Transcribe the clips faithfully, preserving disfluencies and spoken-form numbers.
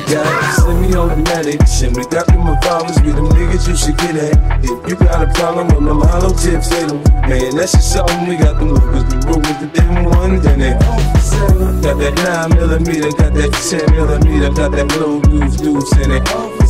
got semi-automatics, and we got them revolvers. We them niggas you should get at. If you got a problem with them hollow tips, hit them. Man, that's just something. We got them lookers. We roll with the damn one, then it. Got that nine millimeter, got that ten millimeter, got that blue loose loose in it.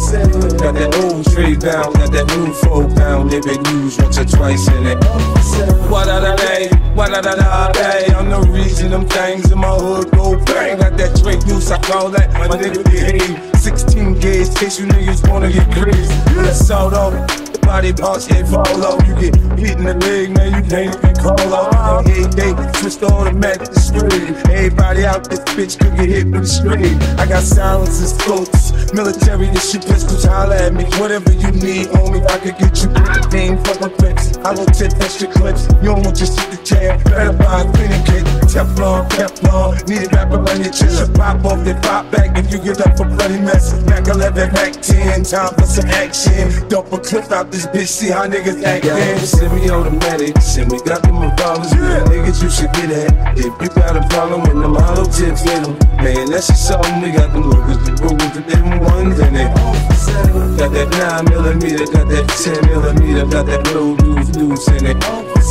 Got that old trade bound, got that new four pound. They been used once or twice in it. What da da day, what da da da day. I'm the reason them things in my hood go bang. Got that Drake use, I call that my nigga behave. sixteen gauge, case you niggas wanna get crazy. Let's out off. Body parts can't fall off. You get hit in the leg, man, you can't even call off. Hey, they twist the automatic to straight. Everybody out this bitch could get hit with a straight. I got silencers, scopes, military, this shit pistols, holla at me. Whatever you need, homie, I could get you with the game, fuck my clips. I will tip extra clips. You don't want just hit the chair. Better buy a cleaning kit. Teflon, Teflon, need a rapper on your chest. You pop off, then pop back if you get up for bloody mess. Back eleven, back ten, time for some action. Dump a clip out this bitch, see how niggas act. Yeah, we semi-automatics, and we got them revolvers. Yeah. Niggas you should get at. If you got a problem with them hollow tips, hit them. Man, that's just something. We got them lookers. We roll with the them ones, and they got that nine millimeter, got that ten millimeter, got that blue loose loose in it.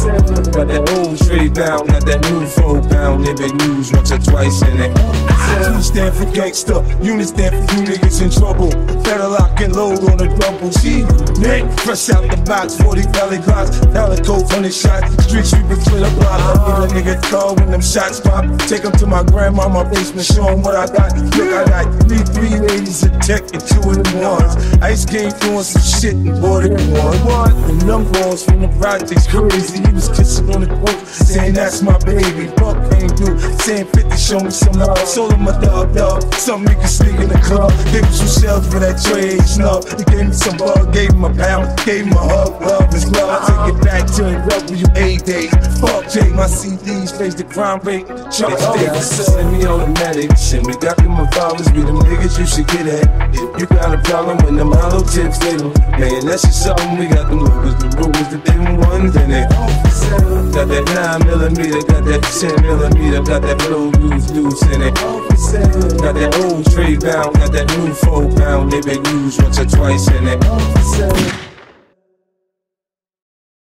Got that old straight down, got that new four pound. They been used once or twice in it. Two stand for gangsta, unit stand for you niggas in trouble. Better lock and load on a double G. Nick, fresh out the box, forty valley blocks, Palico, hundred shots. Street sweeping to the block. I give a nigga call when them shots pop. Take them to my grandmama basement, show them what I got. Look, I got three three ladies, a tech, and two of them ones. Ice game doing some shit and bought it one. One, and them boys from the projects crazy. He was kissing on the throat, saying that's my baby. Buck came through, saying fifty, show me some love. Sold him a dub dub, some niggas sneak in the club. Gave him some shells for that trade snub. He gave me some bug, gave him a pound, gave him a hug, love his love. I take it back to the W A days. Fuck Jake, my C Ds face the crime rate. Chuck Davis, semi-automatics, and we got them revolvers. We them niggas you should get at. If you got a problem with them hollow tips, hit them. Man, that's just something. We got them lookers. The rules, the them ones, and they got that nine millimeter, got that ten millimeter, got that blue loose loose in it. Got that old trade bound, got that new four pound. They been used once or twice in it.